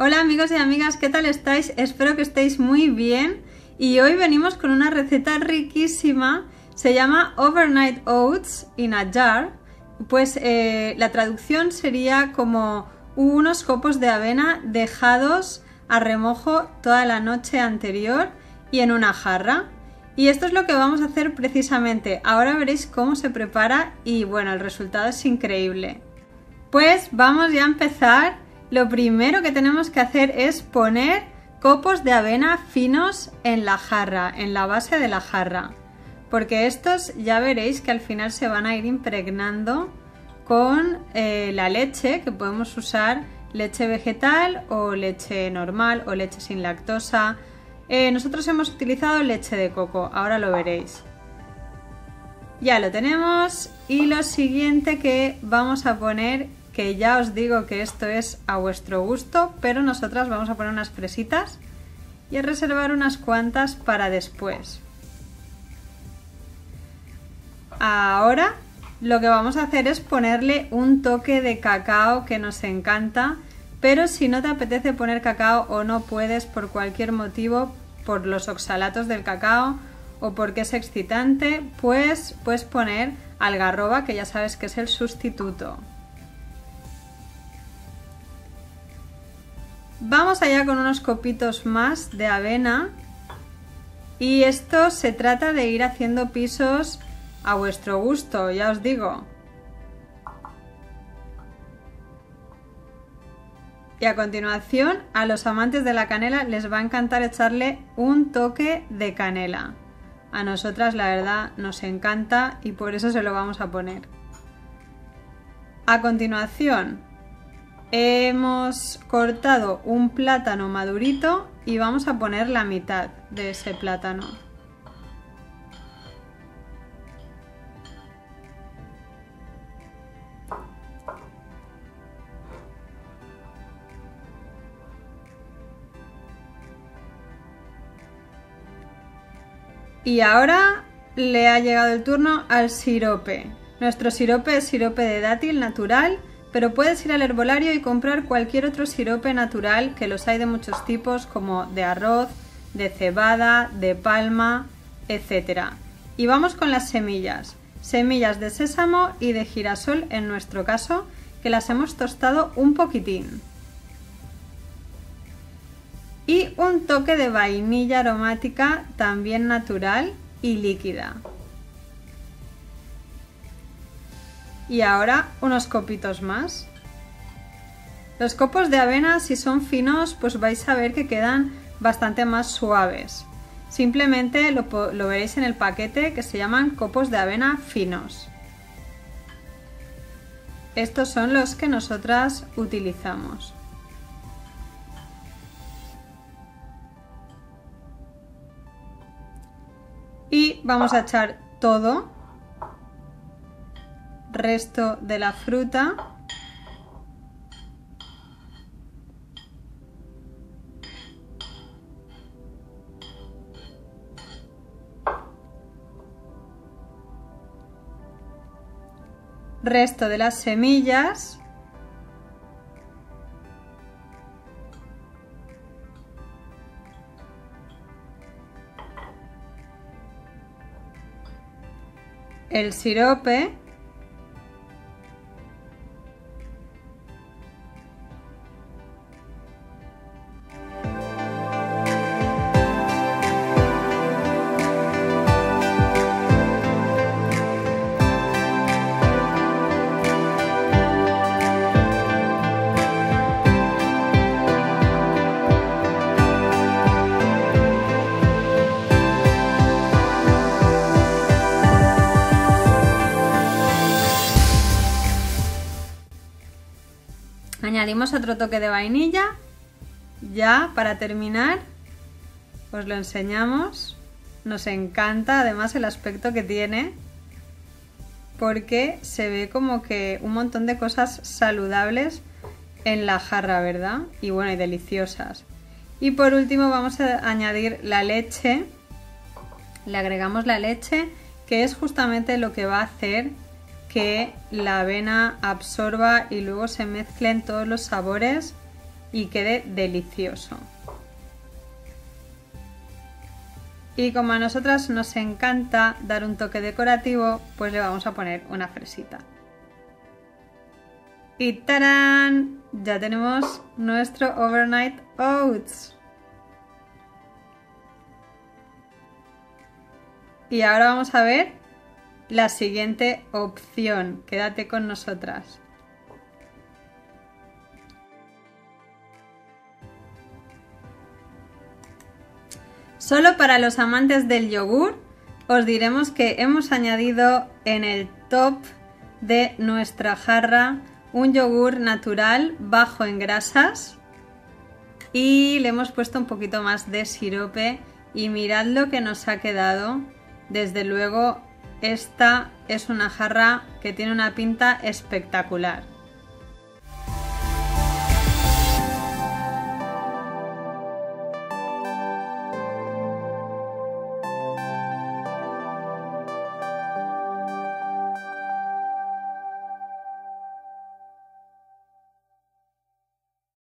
Hola amigos y amigas, ¿qué tal estáis? Espero que estéis muy bien y hoy venimos con una receta riquísima, se llama Overnight Oats in a Jar. Pues la traducción sería como unos copos de avena dejados a remojo toda la noche anterior y en una jarra. Y esto es lo que vamos a hacer precisamente. Ahora veréis cómo se prepara y bueno, el resultado es increíble. Pues vamos ya a empezar. Lo primero que tenemos que hacer es poner copos de avena finos en la jarra, en la base de la jarra, porque estos ya veréis que al final se van a ir impregnando con la leche, que podemos usar leche vegetal o leche normal o leche sin lactosa. Nosotros hemos utilizado leche de coco, ahora lo veréis. Ya lo tenemos y lo siguiente que vamos a poner, que ya os digo que esto es a vuestro gusto, pero nosotras vamos a poner unas fresitas y a reservar unas cuantas para después. Ahora lo que vamos a hacer es ponerle un toque de cacao que nos encanta, pero si no te apetece poner cacao o no puedes por cualquier motivo, por los oxalatos del cacao o porque es excitante, pues puedes poner algarroba, que ya sabes que es el sustituto. Vamos allá con unos copitos más de avena y esto se trata de ir haciendo pisos a vuestro gusto, ya os digo. Y a continuación, a los amantes de la canela les va a encantar echarle un toque de canela. A nosotras la verdad nos encanta y por eso se lo vamos a poner. A continuación, hemos cortado un plátano madurito y vamos a poner la mitad de ese plátano. Y ahora le ha llegado el turno al sirope. Nuestro sirope es sirope de dátil natural, pero puedes ir al herbolario y comprar cualquier otro sirope natural, que los hay de muchos tipos, como de arroz, de cebada, de palma, etc. Y vamos con las semillas. Semillas de sésamo y de girasol en nuestro caso, que las hemos tostado un poquitín. Y un toque de vainilla aromática, también natural y líquida. Y ahora unos copitos más. Los copos de avena, si son finos, pues vais a ver que quedan bastante más suaves. Simplemente lo veréis en el paquete, que se llaman copos de avena finos. Estos son los que nosotras utilizamos. Y vamos a echar todo, resto de la fruta, resto de las semillas, el sirope añadimos otro toque de vainilla. Ya para terminar os lo enseñamos. Nos encanta además el aspecto que tiene, porque se ve como que un montón de cosas saludables en la jarra, ¿verdad? Y bueno, y deliciosas. Y por último vamos a añadir la leche. Le agregamos la leche, que es justamente lo que va a hacer que la avena absorba y luego se mezclen todos los sabores y quede delicioso. Y como a nosotras nos encanta dar un toque decorativo, pues le vamos a poner una fresita. Y ¡tarán! Ya tenemos nuestro Overnight Oats. Y ahora vamos a ver la siguiente opción. Quédate con nosotras. Solo para los amantes del yogur, os diremos que hemos añadido en el top de nuestra jarra un yogur natural bajo en grasas y le hemos puesto un poquito más de sirope y mirad lo que nos ha quedado. Desde luego esta es una jarra que tiene una pinta espectacular.